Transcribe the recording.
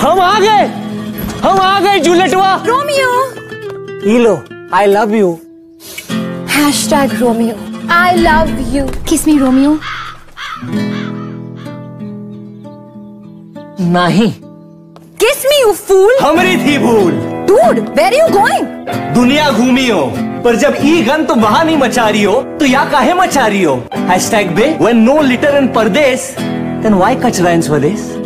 हम आ गए जूलियटवा। रोमियो, लो, I love you। #Romeo, I love you। Kiss me, Romeo। नहीं। Kiss me, you fool। हमारी थी भूल। Dude, where are you going? दुनिया घूमी हो, पर जब ई गन तो वहां नहीं मचा रही हो, तो या काहे मचा रही हो? #बे, when no litter in Pradesh, then why कचरा in स्वदेश?